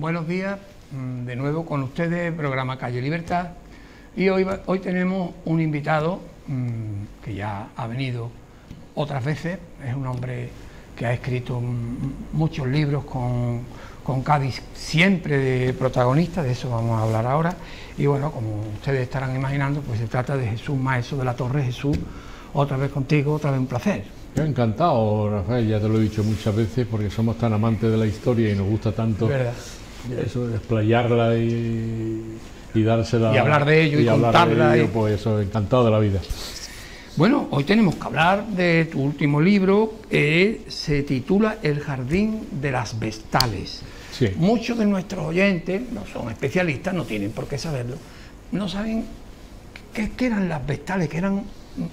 Buenos días, de nuevo con ustedes, programa Calle Libertad. Y hoy tenemos un invitado que ya ha venido otras veces. Es un hombre que ha escrito muchos libros con Cádiz siempre de protagonista, de eso vamos a hablar ahora. Y bueno, como ustedes estarán imaginando, pues se trata de Jesús Maeso de la Torre. Jesús, otra vez contigo, otra vez un placer. Yo encantado, Rafael, ya te lo he dicho muchas veces, porque somos tan amantes de la historia y nos gusta tanto eso, explayarla y dársela. Y hablar de ello y contarla. De ello, pues eso, encantado de la vida. Bueno, hoy tenemos que hablar de tu último libro, que se titula El jardín de las vestales. Sí. Muchos de nuestros oyentes, no son especialistas, no tienen por qué saberlo, no saben qué eran las vestales, que eran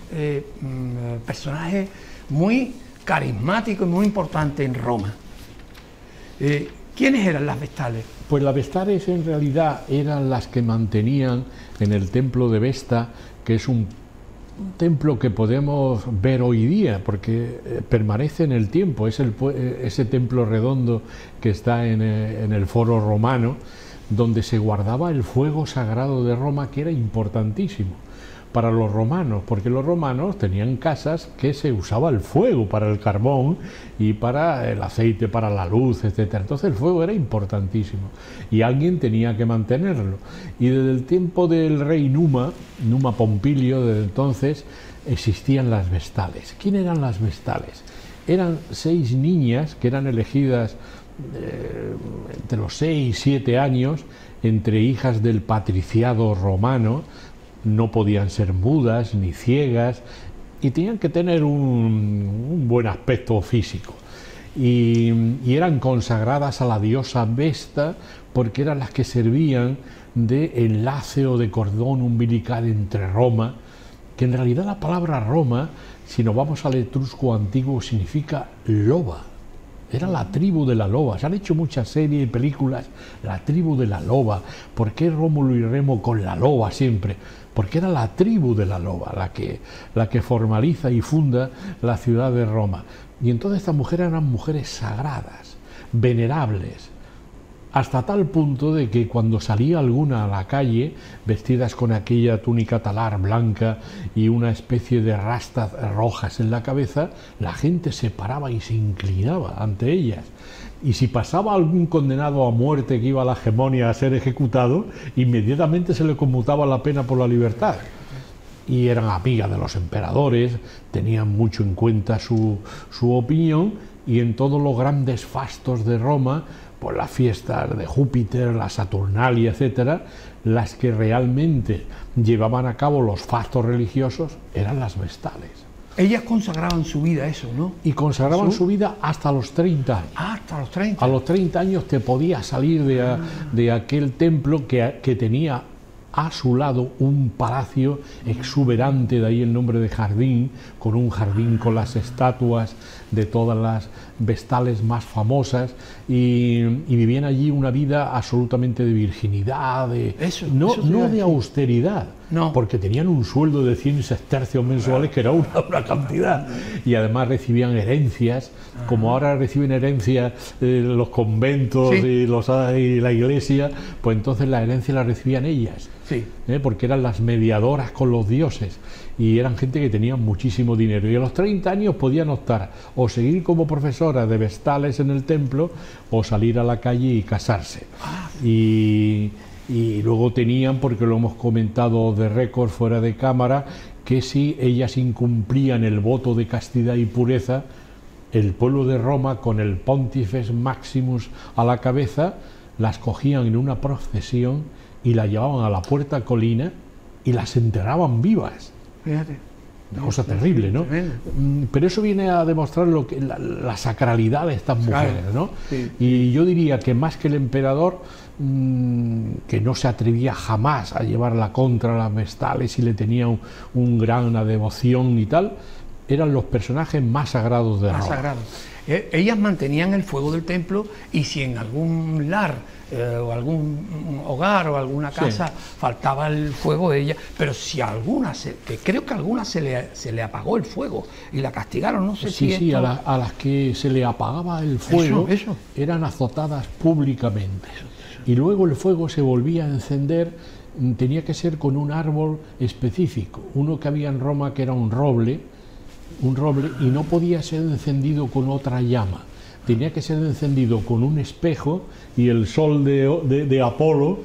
personajes muy carismáticos y muy importantes en Roma. ¿Quiénes eran las vestales? Pues las vestales en realidad eran las que mantenían en el templo de Vesta, que es un templo que podemos ver hoy día porque permanece en el tiempo. Es ese templo redondo que está en el foro romano, donde se guardaba el fuego sagrado de Roma, que era importantísimo para los romanos, porque los romanos tenían casas que se usaba el fuego para el carbón y para el aceite, para la luz, etcétera. Entonces el fuego era importantísimo y alguien tenía que mantenerlo. Y desde el tiempo del rey Numa Pompilio, desde entonces existían las vestales. ¿Quién eran las vestales? Eran 6 niñas que eran elegidas entre los 6 y 7 años, entre hijas del patriciado romano. No podían ser mudas ni ciegas y tenían que tener un buen aspecto físico. Y eran consagradas a la diosa Vesta porque eran las que servían de enlace o de cordón umbilical entre Roma, que en realidad la palabra Roma, si nos vamos al etrusco antiguo, significa loba. Era la tribu de la loba. Se han hecho muchas series y películas, la tribu de la loba. ¿Por qué Rómulo y Remo con la loba siempre? Porque era la tribu de la loba la que formaliza y funda la ciudad de Roma. Y entonces estas mujeres eran mujeres sagradas, venerables, hasta tal punto de que cuando salía alguna a la calle, vestidas con aquella túnica talar blanca y una especie de rastas rojas en la cabeza, la gente se paraba y se inclinaba ante ellas. Y si pasaba algún condenado a muerte que iba a la hegemonía a ser ejecutado, inmediatamente se le conmutaba la pena por la libertad. Y eran amigas de los emperadores, tenían mucho en cuenta su opinión, y en todos los grandes fastos de Roma, pues las fiestas de Júpiter, la Saturnalia, etcétera, las que realmente llevaban a cabo los fastos religiosos eran las vestales. Ellas consagraban su vida a eso, ¿no? Y consagraban su vida hasta los 30 años. Ah, hasta los 30. A los 30 años te podías salir de aquel templo que tenía a su lado un palacio exuberante, de ahí el nombre de jardín, con un jardín con las estatuas de todas las vestales más famosas, y vivían allí una vida absolutamente de virginidad, no de austeridad, no, porque tenían un sueldo de 100 sestercios mensuales, que era una cantidad, y además recibían herencias, como ahora reciben herencias los conventos, sí, y la iglesia, pues entonces la herencia la recibían ellas. Sí. Porque eran las mediadoras con los dioses y eran gente que tenía muchísimo dinero, y a los 30 años podían optar o seguir como profesora de vestales en el templo o salir a la calle y casarse. Y luego tenían, porque lo hemos comentado de récord fuera de cámara, que si ellas incumplían el voto de castidad y pureza, el pueblo de Roma, con el Pontifex Maximus a la cabeza, las cogían en una procesión y la llevaban a la Puerta Colina y las enterraban vivas. Fíjate. Una cosa terrible, ¿no? Pero eso viene a demostrar la sacralidad de estas mujeres, ¿no? Sí. Y yo diría que más que el emperador, que no se atrevía jamás a llevarla contra las vestales y le tenía una gran devoción y tal, eran los personajes más sagrados de Roma. Más sagrados. Ellas mantenían el fuego del templo, y si en algún lar o algún hogar o alguna casa, sí, faltaba el fuego de ella, pero si alguna, que creo que a alguna se le apagó el fuego y la castigaron, no sé si sí, esto... a las que se le apagaba el fuego, eso. Eran azotadas públicamente. y luego el fuego se volvía a encender, tenía que ser con un árbol específico, uno que había en Roma que era un roble, y no podía ser encendido con otra llama, tenía que ser encendido con un espejo y el sol de Apolo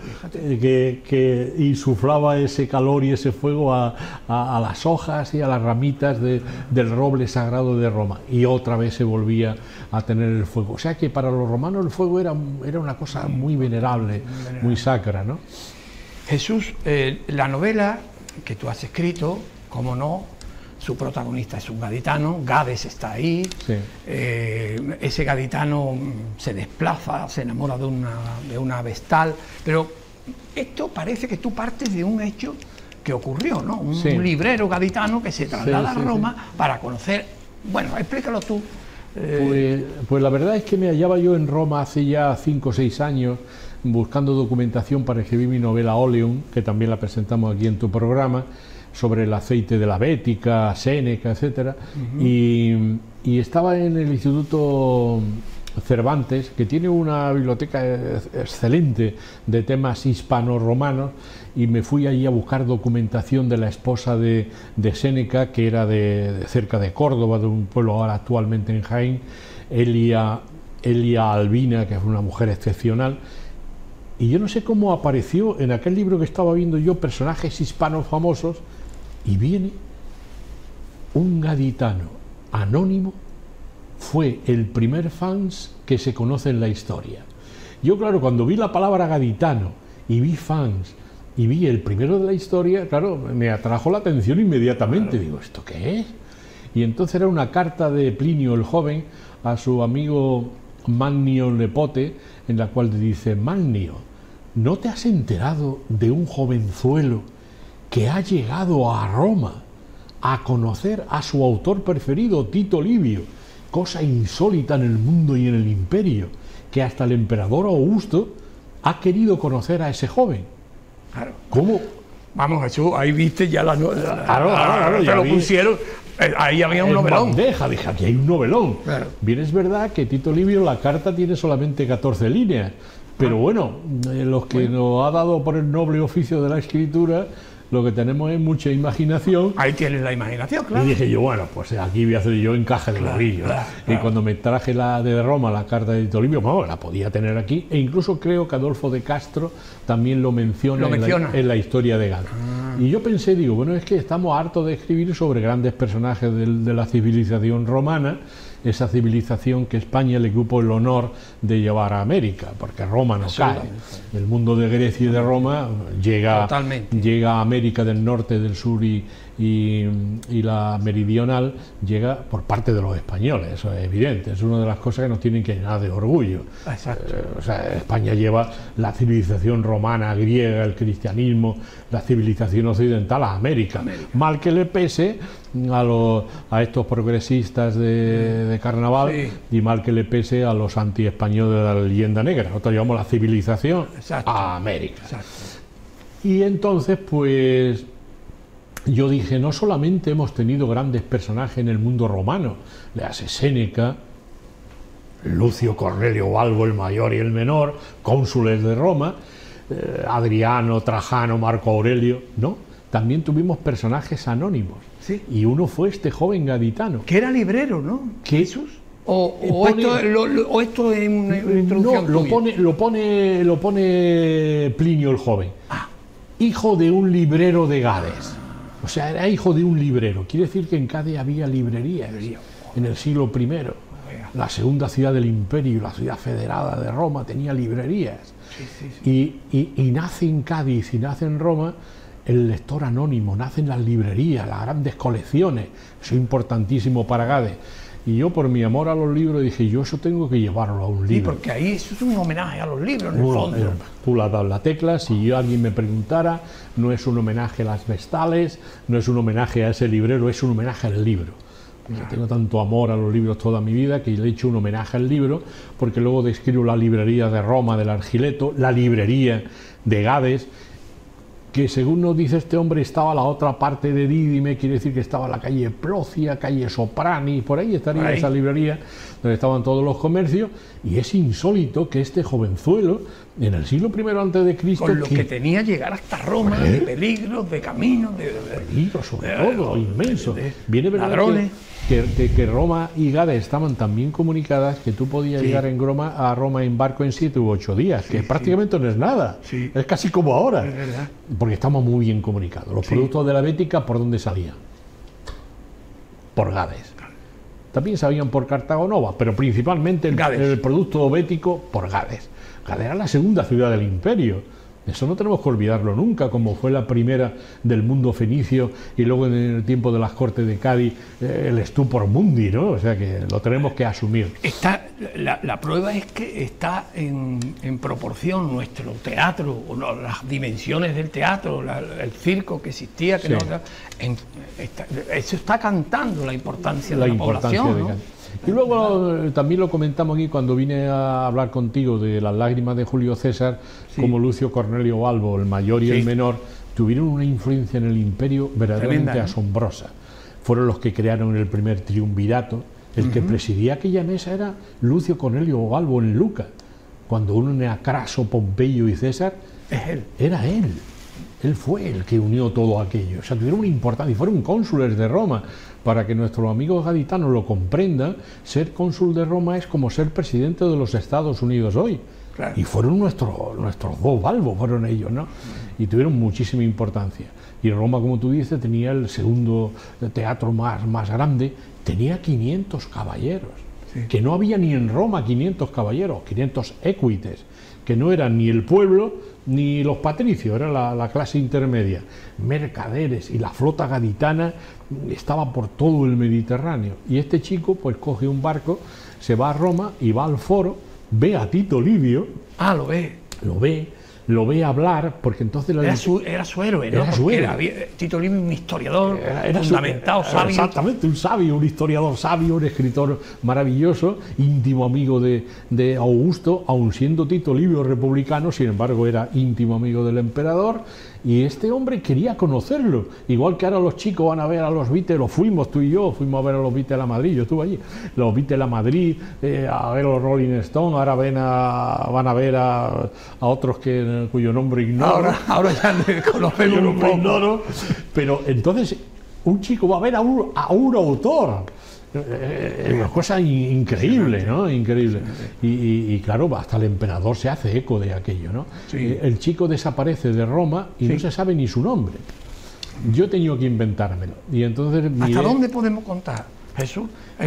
que insuflaba ese calor y ese fuego a las hojas y a las ramitas del roble sagrado de Roma, y otra vez se volvía a tener el fuego. O sea que para los romanos el fuego era una cosa muy venerable, muy sacra, ¿no? Jesús, la novela que tú has escrito, cómo no, su protagonista es un gaditano, Gades está ahí, Sí. Ese gaditano se desplaza, se enamora de una vestal, pero esto parece que tú partes de un hecho que ocurrió, ¿no? Un Sí. librero gaditano que se traslada Sí, a Roma para conocer, bueno, explícalo tú. Pues la verdad es que me hallaba yo en Roma hace ya 5 o 6 años buscando documentación para escribir mi novela Oleum, que también la presentamos aquí en tu programa, sobre el aceite de la Bética, Séneca, etcétera, y estaba en el Instituto Cervantes, que tiene una biblioteca excelente de temas hispano-romanos, y me fui allí a buscar documentación de la esposa de Séneca, que era de cerca de Córdoba, de un pueblo ahora actualmente en Jaén, Elia Albina, que es una mujer excepcional. Y yo no sé cómo apareció en aquel libro que estaba viendo yo personajes hispanos famosos, y viene un gaditano anónimo, fue el primer fans que se conoce en la historia. Yo, claro, cuando vi la palabra gaditano y vi fans y vi el primero de la historia, claro, me atrajo la atención inmediatamente. Digo, ¿esto qué es? Y entonces era una carta de Plinio el Joven a su amigo Mannio Nepote, en la cual le dice: Mannio, ¿no te has enterado de un jovenzuelo que ha llegado a Roma a conocer a su autor preferido, Tito Livio? Cosa insólita en el mundo y en el imperio, que hasta el emperador Augusto ha querido conocer a ese joven. Claro. ¿Cómo? Vamos, Jesús, ahí viste ya Claro, te ya lo vi. pusieron, ahí había un En novelón. bandeja, dije, aquí hay un novelón. Claro. Bien, es verdad que Tito Livio, la carta tiene solamente 14 líneas, pero bueno, los que nos ha dado por el noble oficio de la escritura, lo que tenemos es mucha imaginación. Ahí tienes la imaginación, claro. Y dije yo, bueno, pues aquí voy a hacer yo encaje de gorrillo. Y cuando me traje la de Roma, la carta de Tito Livio, bueno, la podía tener aquí, e incluso creo que Adolfo de Castro también lo menciona, en la historia de Gades. Y yo pensé, digo, bueno, es que estamos hartos de escribir sobre grandes personajes de la civilización romana, esa civilización que España le cupo el honor de llevar a América, porque Roma no cae. El mundo de Grecia y de Roma llega a América del Norte, del Sur y la meridional, llega por parte de los españoles, eso es evidente, es una de las cosas que nos tienen que llenar de orgullo. Exacto. O sea, España lleva la civilización romana, griega, el cristianismo, la civilización occidental a América. Mal que le pese a estos progresistas de carnaval, sí, y mal que le pese a los anti-españoles de la leyenda negra. Nosotros llevamos la civilización a América. Y entonces, pues, yo dije, no solamente hemos tenido grandes personajes en el mundo romano, le hace Séneca, Lucio Cornelio Balbo el mayor y el menor, cónsules de Roma, Adriano, Trajano, Marco Aurelio, no, también tuvimos personajes anónimos. Sí. Y uno fue este joven gaditano. Que era librero, ¿no? Jesús. O esto es una introducción. No, lo pone Plinio el Joven. Hijo de un librero de Gades. O sea, era hijo de un librero. Quiere decir que en Cádiz había librerías en el siglo I. La segunda ciudad del imperio, la ciudad federada de Roma, tenía librerías. Y nace en Cádiz y nace en Roma el lector anónimo, nacen las librerías, las grandes colecciones. Eso es importantísimo para Gades. Y yo, por mi amor a los libros, dije, yo eso tengo que llevarlo a un libro. Sí, porque ahí eso es un homenaje a los libros, en el fondo. Tú le has dado la tecla. Si alguien me preguntara, no es un homenaje a las vestales, no es un homenaje a ese librero, es un homenaje al libro. Yo tengo tanto amor a los libros toda mi vida que le he hecho un homenaje al libro, porque luego describo la librería de Roma, del Argileto, la librería de Gades, que según nos dice este hombre estaba a la otra parte de Dídime, quiere decir que estaba la calle Plocia, calle Soprani, por ahí estaría esa librería donde estaban todos los comercios. Y es insólito que este jovenzuelo En el siglo I antes de Cristo, con lo que tenía llegar hasta Roma, de peligros, de caminos, peligros sobre todo, inmenso. Viene verdad ladrones. Que Roma y Gades estaban tan bien comunicadas que tú podías llegar a Roma en barco en 7 u 8 días, que prácticamente no es nada, es casi como ahora, es verdad. Porque estamos muy bien comunicados. Los productos de la Bética, ¿por dónde salían? Por Gades. También salían por Cartagonova, pero principalmente el producto bético por Gades. Gades era la segunda ciudad del imperio. Eso no tenemos que olvidarlo nunca, como fue la primera del mundo fenicio y luego en el tiempo de las Cortes de Cádiz el Stupor Mundi, ¿no? O sea que lo tenemos que asumir. La prueba es que está en proporción nuestro teatro, o no, las dimensiones del teatro, el circo que existía, eso está cantando la importancia de la población, ¿no? Y luego también lo comentamos aquí cuando vine a hablar contigo de las lágrimas de Julio César, como Lucio Cornelio Balbo, el mayor y el menor, tuvieron una influencia en el imperio verdaderamente asombrosa. Fueron los que crearon el primer triunvirato. El que presidía aquella mesa era Lucio Cornelio Balbo en Luca. Cuando une a Craso, Pompeyo y César, era él. Él fue el que unió todo aquello. O sea, tuvieron una importancia y fueron cónsules de Roma. Para que nuestros amigos gaditanos lo comprendan, ser cónsul de Roma es como ser presidente de los Estados Unidos hoy. Claro. Y fueron nuestros dos Balbo, fueron ellos, ¿no? Y tuvieron muchísima importancia. Y Roma, como tú dices, tenía el segundo teatro más grande, tenía 500 caballeros. Que no había ni en Roma 500 caballeros, 500 equites, que no eran ni el pueblo ni los patricios, era la clase intermedia, mercaderes, y la flota gaditana estaba por todo el Mediterráneo. Y este chico pues coge un barco, se va a Roma y va al foro, ve a Tito Livio. Lo ve hablar, porque entonces... Era su héroe, ¿no? Tito Livio, un historiador fundamentado, sabio. Exactamente, un sabio, un historiador sabio, un escritor maravilloso, íntimo amigo de Augusto, aun siendo Tito Livio republicano, sin embargo era íntimo amigo del emperador, y este hombre quería conocerlo, igual que ahora los chicos van a ver a los Beatles, fuimos tú y yo, fuimos a ver a los Beatles a Madrid, yo estuve allí, los Beatles a Madrid, a ver a los Rolling Stones, ahora van a ver a otros cuyo nombre ignoro. Ahora ya conocemos un poco. Ignoro, pero entonces un chico va a ver a un autor. Una cosa increíble, ¿no? Increíble. Y claro, hasta el emperador se hace eco de aquello, ¿no? El chico desaparece de Roma y no se sabe ni su nombre. Yo he tenido que inventármelo. Y entonces ¿hasta dónde podemos contar, Jesús?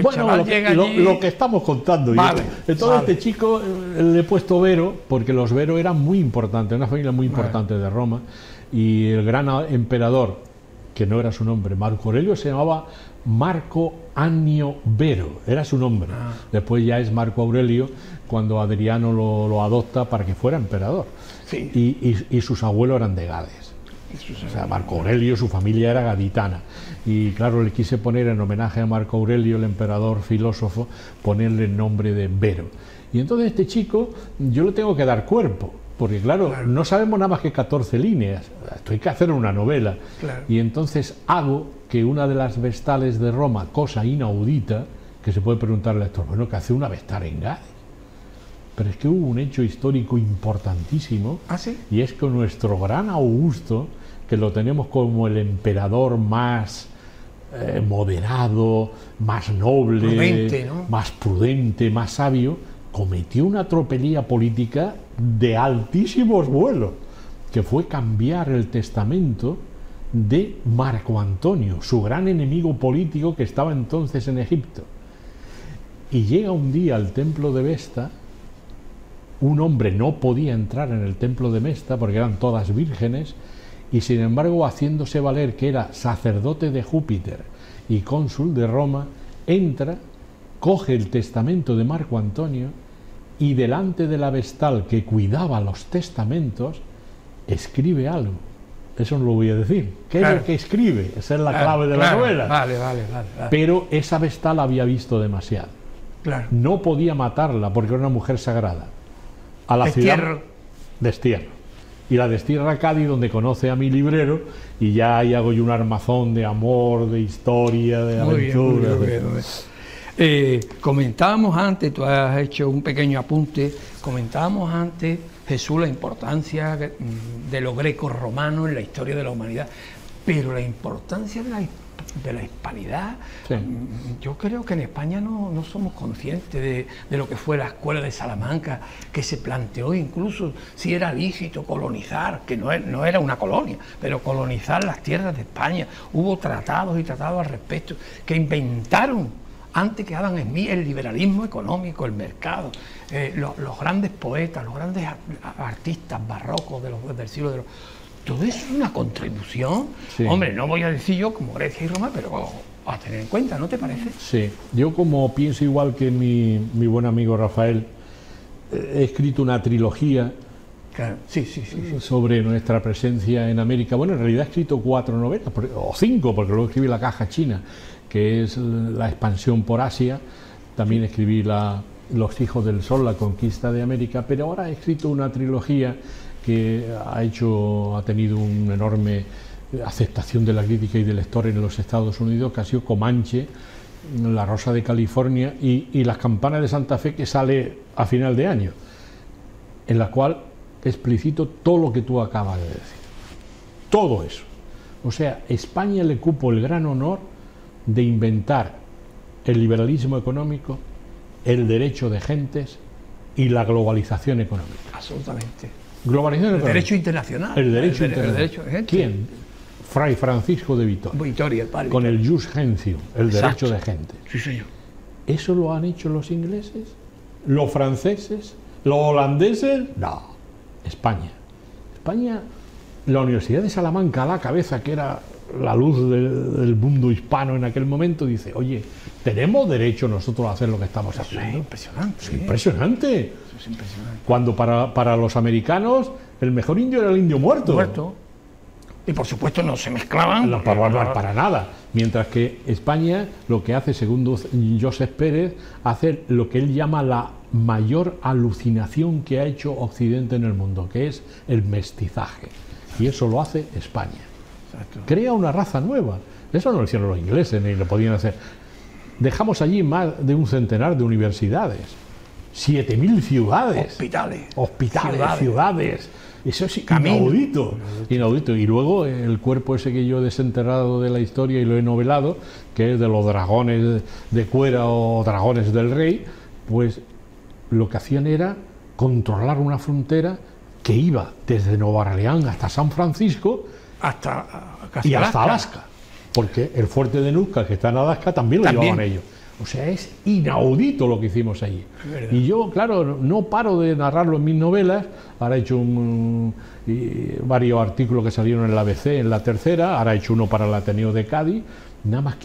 Lo que estamos contando. Vale, entonces este chico le he puesto Vero, porque los Vero eran muy importantes, una familia muy importante de Roma, y el gran emperador, que no era su nombre, Marco Aurelio, se llamaba Marco Annio Vero, era su nombre. Después ya es Marco Aurelio, cuando Adriano lo adopta para que fuera emperador. Y sus abuelos eran de Gades. O sea, Marco Aurelio, su familia era gaditana. Y claro, le quise poner en homenaje a Marco Aurelio, el emperador filósofo, ponerle el nombre de Vero. Y entonces este chico, yo le tengo que dar cuerpo, porque claro, no sabemos nada más que 14 líneas. Esto hay que hacer una novela. Y entonces hago que una de las vestales de Roma, cosa inaudita, que se puede preguntar al lector, bueno, que hace una vestal en Gades. Pero es que hubo un hecho histórico importantísimo, y es que nuestro gran Augusto, que lo tenemos como el emperador más moderado, más noble, prudente, ¿no? más prudente, más sabio, cometió una tropelía política de altísimos vuelos, que fue cambiar el testamento de Marco Antonio, su gran enemigo político que estaba entonces en Egipto. Y llega un día al templo de Vesta. Un hombre no podía entrar en el templo de Vesta porque eran todas vírgenes, y sin embargo, haciéndose valer que era sacerdote de Júpiter y cónsul de Roma, entra, coge el testamento de Marco Antonio y delante de la vestal que cuidaba los testamentos, escribe algo. Eso no lo voy a decir. ¿Qué es lo que escribe? Esa es la clave de la novela. Vale. Pero esa vestal había visto demasiado. No podía matarla porque era una mujer sagrada. A la ciudad destierro. Y la destierra a Cádiz, donde conoce a mi librero, y ya ahí hago yo un armazón de amor, de historia, de aventura. Muy bien. Comentábamos antes, tú has hecho un pequeño apunte, comentábamos antes Jesús, la importancia de lo greco-romano en la historia de la humanidad, pero la importancia de la hispanidad, Sí. yo creo que en España no somos conscientes de lo que fue la escuela de Salamanca, que se planteó incluso si era lícito colonizar, que no era una colonia, pero colonizar las tierras de España. Hubo tratados y tratados al respecto que inventaron antes que Adam Smith el liberalismo económico, el mercado, los grandes poetas, los grandes artistas barrocos del siglo de los... Todo eso es una contribución. Sí. Hombre, no voy a decir yo como Grecia y Roma, pero a tener en cuenta, ¿no te parece? Sí, yo como pienso igual que mi buen amigo Rafael, he escrito una trilogía Claro. Sí. sobre nuestra presencia en América. Bueno, en realidad he escrito 4 novelas, o 5, porque luego escribí La caja china, que es la expansión por Asia. También escribí Los hijos del sol, la conquista de América, pero ahora he escrito una trilogía que ha tenido una enorme aceptación de la crítica y del lector en los Estados Unidos, que ha sido Comanche, La rosa de California y Las campanas de Santa Fe, que sale a final de año, en la cual explicito todo lo que tú acabas de decir. Todo eso. O sea, España le cupo el gran honor de inventar el liberalismo económico, el derecho de gentes y la globalización económica. Absolutamente. Globalización El económica. derecho internacional. El derecho El internacional. derecho de gente. ¿Quién? Fray Francisco de Vitoria. Vitoria, el padre. Con el jus gentium, el Exacto. derecho de gente. Sí, señor. ¿Eso lo han hecho los ingleses? ¿Los franceses? ¿Los holandeses? No. España. España, la Universidad de Salamanca a la cabeza, que era la luz del mundo hispano en aquel momento, dice, oye, ¿tenemos derecho nosotros a hacer lo que estamos Eso es haciendo? impresionante. Es impresionante. Eso es impresionante. Cuando para los americanos el mejor indio era el indio muerto. Muerto. Y por supuesto no se mezclaban. No, para nada. Mientras que España lo que hace, según Josep Pérez, hace lo que él llama la mayor alucinación que ha hecho Occidente en el mundo, que es el mestizaje. Y eso lo hace España. Exacto. Crea una raza nueva. Eso no lo hicieron los ingleses, ni lo podían hacer. Dejamos allí más de un centenar de universidades, 7.000 ciudades, Hospitales. ciudades. Eso es Caminos. inaudito. Y luego el cuerpo ese que yo he desenterrado de la historia y lo he novelado, que es de los dragones de Cuera o dragones del rey, pues lo que hacían era controlar una frontera que iba desde Nueva Orleans hasta San Francisco y hasta Alaska. Porque el fuerte de Nootka, que está en Alaska, también lo llevaban ellos. O sea, es inaudito lo que hicimos allí. Y yo, claro, no paro de narrarlo en mis novelas. Ahora he hecho varios artículos que salieron en la ABC, en la Tercera. Ahora he hecho uno para el Ateneo de Cádiz. Nada más que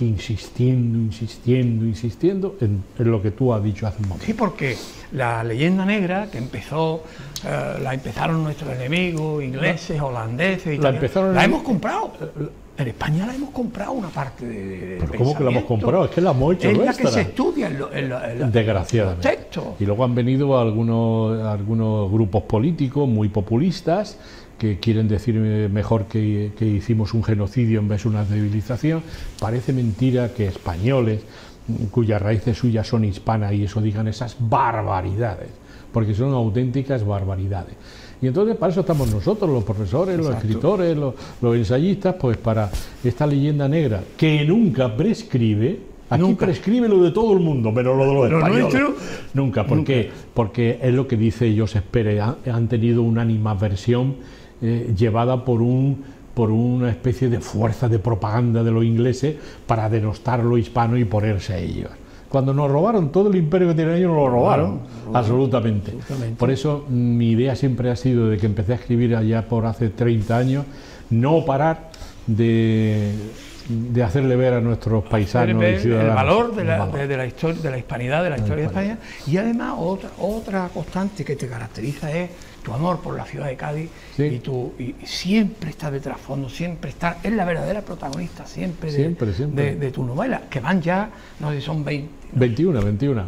insistiendo en lo que tú has dicho hace un momento. Sí, porque la leyenda negra que la empezaron nuestros enemigos, ingleses, holandeses, italianos, la hemos comprado. En España la hemos comprado una parte de ¿Pero cómo que la hemos comprado? Es que la hemos hecho es nuestra. la que se estudia en Desgraciadamente. los textos. Y luego han venido algunos grupos políticos muy populistas que quieren decir mejor que hicimos un genocidio en vez de una civilización. Parece mentira que españoles, cuyas raíces suyas son hispanas, y eso digan esas barbaridades, porque son auténticas barbaridades. Y entonces para eso estamos nosotros, los profesores, los escritores, los ensayistas, pues para esta leyenda negra que nunca prescribe. Aquí prescribe lo de todo el mundo, pero lo de los españoles nunca. ¿Por qué? Porque es lo que dice Josep Pérez, han tenido una animadversión llevada por una especie de fuerza de propaganda de los ingleses para denostar lo hispano y ponerse a ellos. Cuando nos robaron todo el imperio que tenían ellos, nos lo robaron, absolutamente. Por eso mi idea siempre ha sido, de que empecé a escribir allá por hace 30 años, no parar de hacerle ver a nuestros paisanos y ciudadanos el valor de la historia, de la hispanidad, de la historia de España. Y además otra constante que te caracteriza es tu amor por la ciudad de Cádiz. Y siempre está de trasfondo, siempre está, es la verdadera protagonista siempre. De tu novela, que van ya, no sé, son 21.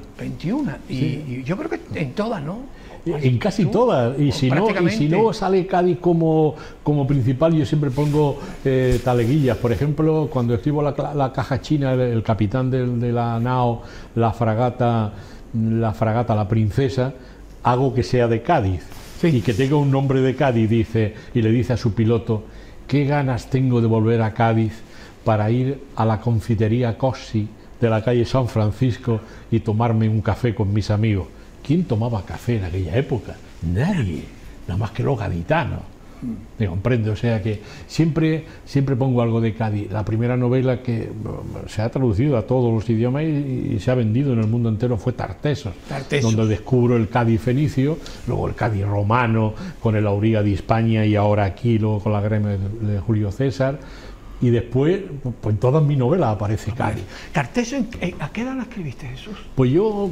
Y yo creo que en todas, ¿no? En casi todas, y si no sale Cádiz como principal, yo siempre pongo taleguillas. Por ejemplo, cuando escribo la caja china, el capitán de la nao, la fragata La Princesa, hago que sea de Cádiz. Sí. y que tenga un nombre de Cádiz, dice, y le dice a su piloto: qué ganas tengo de volver a Cádiz para ir a la confitería Cossi de la calle San Francisco y tomarme un café con mis amigos. ¿Quién tomaba café en aquella época? Nadie, nada más que los gaditanos. ¿Me comprende? O sea que siempre pongo algo de Cádiz. La primera novela que se ha traducido a todos los idiomas y se ha vendido en el mundo entero fue Tartesos, donde descubro el Cádiz fenicio, luego el Cádiz romano con el Auriga de Hispania y ahora aquí luego con la grema de Julio César. Y después, pues en todas mis novelas aparece Cádiz. ¿Tartesos a qué edad la escribiste, Jesús? Pues yo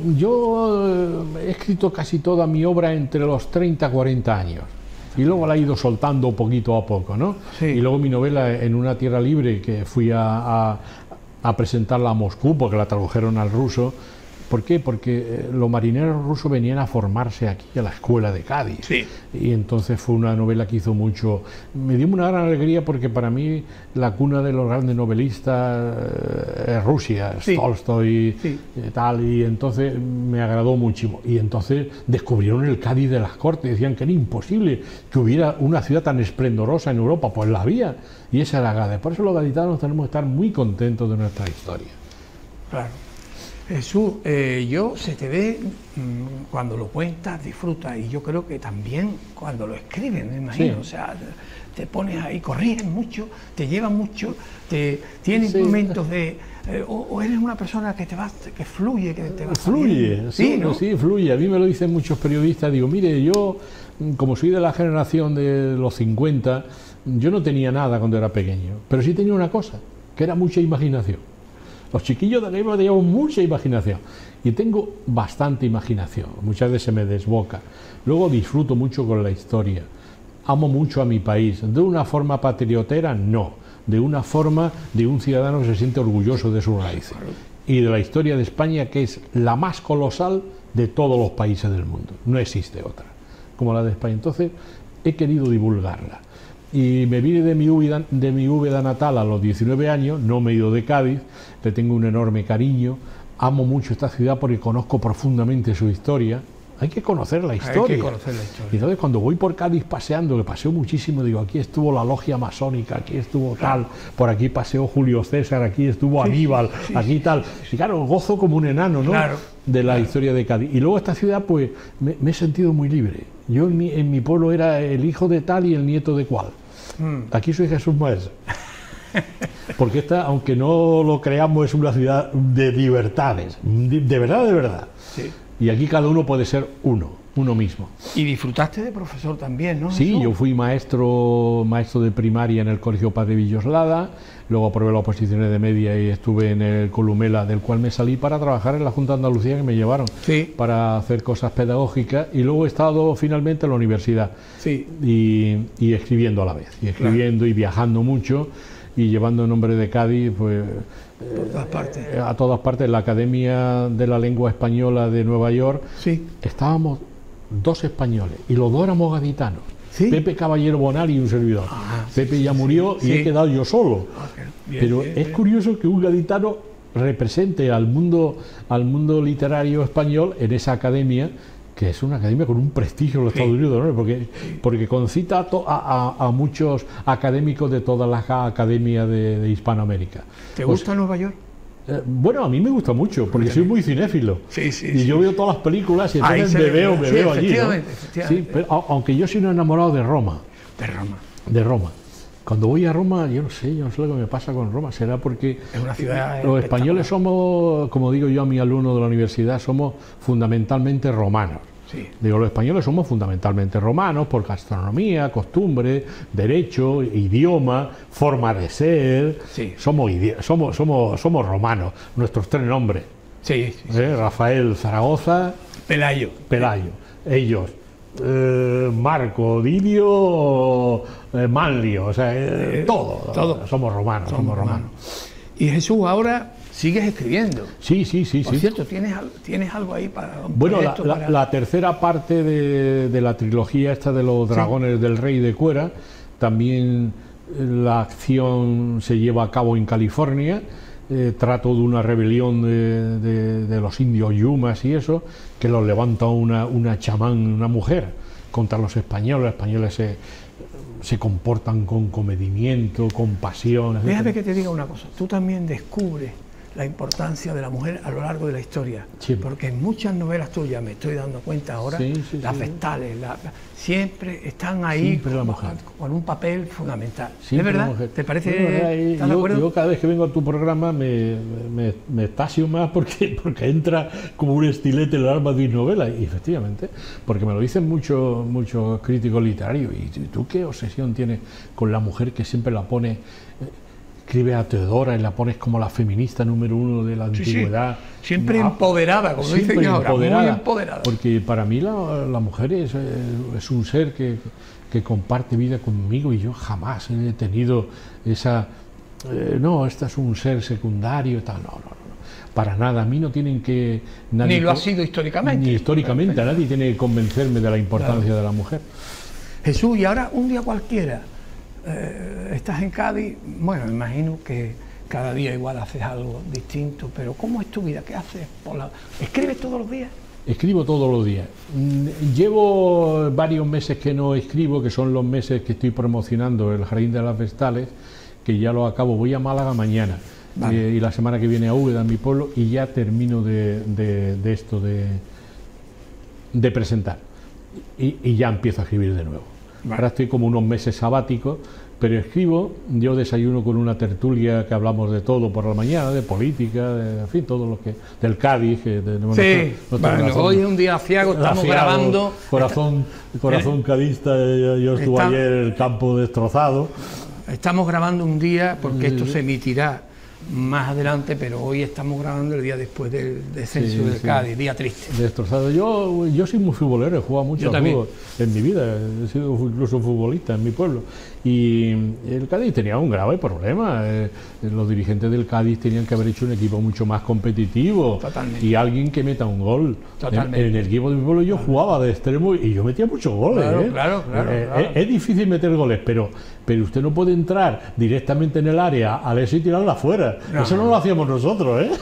he escrito casi toda mi obra entre los 30 y 40 años. Y luego la he ido soltando poquito a poco, ¿no? Sí. Y luego mi novela En una tierra libre, que fui a presentarla a Moscú, porque la tradujeron al ruso. ¿Por qué? Porque los marineros rusos venían a formarse aquí a la escuela de Cádiz. Sí. Y entonces fue una novela que hizo mucho. Me dio una gran alegría porque para mí la cuna de los grandes novelistas es Rusia, Sí. Tolstoy, Sí. tal, y entonces me agradó muchísimo. Y entonces descubrieron el Cádiz de las Cortes, decían que era imposible que hubiera una ciudad tan esplendorosa en Europa, pues la había, y esa era Cádiz. Por eso los gaditanos tenemos que estar muy contentos de nuestra historia. Claro. Jesús, se te ve cuando lo cuentas, disfrutas, y yo creo que también cuando lo escribes, me imagino. Sí. O sea, te pones ahí, corriges mucho, te llevas mucho, tienes Sí. momentos de... o eres una persona que que fluye, que te va Fluye, saliendo. sí, ¿no? sí, fluye. A mí me lo dicen muchos periodistas. Digo, mire, yo, como soy de la generación de los 50, yo no tenía nada cuando era pequeño, pero sí tenía una cosa, que era mucha imaginación. Los chiquillos de la época teníamos mucha imaginación y tengo bastante imaginación, muchas veces se me desboca. Luego disfruto mucho con la historia, amo mucho a mi país, de una forma patriotera, no, de una forma de un ciudadano que se siente orgulloso de sus raíces y de la historia de España, que es la más colosal de todos los países del mundo, no existe otra como la de España. Entonces he querido divulgarla. Y me vine de mi Úbeda natal a los 19 años, no me he ido de Cádiz, le tengo un enorme cariño, amo mucho esta ciudad porque conozco profundamente su historia. Hay que conocer la historia. Hay que conocer la historia. Y entonces cuando voy por Cádiz paseando, que paseo muchísimo, digo, aquí estuvo la logia masónica, aquí estuvo tal, por aquí paseó Julio César, aquí estuvo Aníbal, aquí tal. Y claro, gozo como un enano, ¿no? Claro. De la historia de Cádiz. Y luego esta ciudad, pues, me he sentido muy libre. Yo en mi pueblo era el hijo de tal y el nieto de cual. Aquí soy Jesús Maestro. Porque esta, aunque no lo creamos, es una ciudad de libertades. De verdad, de verdad. Sí. Y aquí cada uno puede ser uno mismo. Y disfrutaste de profesor también, ¿no? Sí, Jesús? yo fui maestro de primaria en el Colegio Padre Villoslada, luego aprobé las oposiciones de media y estuve en el Columela, del cual me salí para trabajar en la Junta de Andalucía, que me llevaron Sí. para hacer cosas pedagógicas, y luego he estado finalmente en la universidad Sí. y escribiendo a la vez, y escribiendo y viajando mucho y llevando el nombre de Cádiz, pues Por todas partes. a todas partes. La Academia de la Lengua Española de Nueva York, Sí. estábamos 2 españoles y los 2 éramos gaditanos. Sí. Pepe Caballero Bonal y un servidor. Pepe ya murió y sí. he quedado yo solo. Bien, Pero bien, es bien. curioso que un gaditano represente al mundo literario español en esa academia, que es una academia con un prestigio en los Estados Unidos, ¿no? porque concita a muchos académicos de todas las academias de Hispanoamérica. ¿Te Pues, gusta Nueva York? bueno, a mí me gusta mucho, porque soy muy cinéfilo. Sí, sí, Y sí. yo veo todas las películas y Ahí entonces se me ve, veo sí, allí, ¿no? efectivamente. Sí, pero, aunque yo soy un enamorado de Roma. De Roma. Cuando voy a Roma, yo no sé lo que me pasa con Roma. Será porque Es una ciudad los espectacular. españoles somos, como digo yo a mi alumno de la universidad, somos fundamentalmente romanos. Sí. Digo, los españoles somos fundamentalmente romanos por gastronomía, costumbre, derecho, idioma, forma de ser. Sí. Somos romanos, nuestros 3 nombres. Sí, sí. Rafael Zaragoza, Pelayo. Pelayo. Ellos, Marco, Didio, Manlio, o sea, todo. Somos romanos, somos romanos. Y Jesús, ahora sigues escribiendo. Sí. Por cierto, ¿tienes algo ahí para un Bueno, proyecto para- la tercera parte de la trilogía esta de los dragones del rey de Cuera, también la acción se lleva a cabo en California. Trato de una rebelión de los indios yumas y eso, que los levanta una chamán, una mujer, contra los españoles se comportan con comedimiento, con pasión. Déjame que te diga una cosa, tú también descubres la importancia de la mujer a lo largo de la historia, porque en muchas novelas tuyas, me estoy dando cuenta ahora, las vestales, siempre están ahí siempre la mujer, con un papel fundamental. Siempre ¿Es verdad? ¿Te parece? ¿Estás de acuerdo? Yo cada vez que vengo a tu programa me extasio más porque entra como un estilete en el alma de mis novelas, y efectivamente, porque me lo dicen muchos críticos literarios. ¿Y tú qué obsesión tienes con la mujer que siempre la pone? Escribe a Teodora y la pones como la feminista número 1 de la antigüedad. Siempre empoderada, como dicen ahora, muy empoderada. Porque para mí la mujer es un ser que comparte vida conmigo, y yo jamás he tenido esa... no, esta es un ser secundario, tal, no. Para nada, a mí no tienen que... Ni lo ha sido históricamente. Ni históricamente, nadie tiene que convencerme de la importancia de la mujer. Jesús, y ahora un día cualquiera... estás en Cádiz, bueno, me imagino que cada día igual haces algo distinto, pero ¿cómo es tu vida? ¿Qué haces? ¿Escribes todos los días? Escribo todos los días. Llevo varios meses que no escribo, que son los meses que estoy promocionando el Jardín de las Vestales, que ya lo acabo. Voy a Málaga mañana, y la semana que viene a Úbeda, en mi pueblo, y ya termino de esto de presentar, y ya empiezo a escribir de nuevo. Ahora estoy como unos meses sabáticos, pero escribo. Yo desayuno con una tertulia que hablamos de todo por la mañana, de política, en fin, todo lo que... del Cádiz. Hoy es un día aciago, estamos grabando... Corazón cadista, yo estuve ayer en el campo destrozado. Estamos grabando un día, porque esto se emitirá más adelante, pero hoy estamos grabando el día después del descenso del Cádiz, día triste. Destrozado. Yo soy muy futbolero, he jugado mucho al fútbol en mi vida, he sido incluso futbolista en mi pueblo, y el Cádiz tenía un grave problema. Los dirigentes del Cádiz tenían que haber hecho un equipo mucho más competitivo. Totalmente. Y alguien que meta un gol. En el equipo de mi pueblo yo jugaba de extremo y yo metía muchos goles. Claro. Es difícil meter goles, pero usted no puede entrar directamente en el área al eso y tirarla afuera. Eso no lo hacíamos nosotros, ¿eh?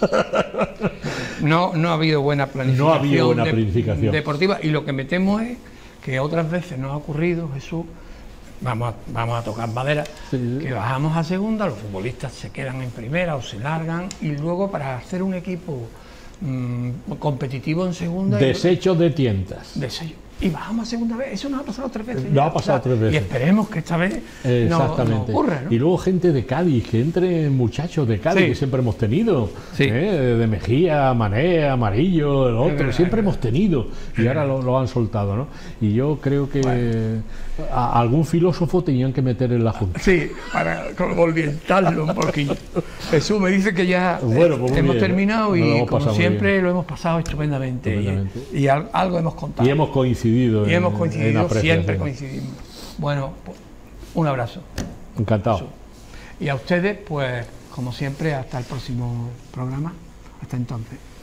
No ha habido buena planificación, no ha habido buena planificación deportiva, y lo que me temo es que otras veces nos ha ocurrido, Jesús, vamos a tocar madera, que bajamos a segunda, los futbolistas se quedan en primera o se largan, y luego para hacer un equipo competitivo en segunda... Desechos de tientas. Y bajamos a segunda vez. Eso nos ha pasado 3 veces. Nos ha pasado 3 veces. Y esperemos que esta vez no ocurra, ¿no? Y luego gente de Cádiz, que entre muchachos de Cádiz, que siempre hemos tenido. De Mejía, Mané, Amarillo, el otro, siempre hemos tenido. Y ahora lo han soltado, ¿no? Y yo creo que a algún filósofo tenían que meter en la junta. Sí, para orientarlo un poquito. Jesús me dice que ya hemos terminado, y como siempre lo hemos pasado estupendamente. Y algo hemos contado. Y hemos coincidido. Siempre coincidimos. Bueno, pues, un abrazo. Encantado. Y a ustedes, pues, como siempre, hasta el próximo programa. Hasta entonces.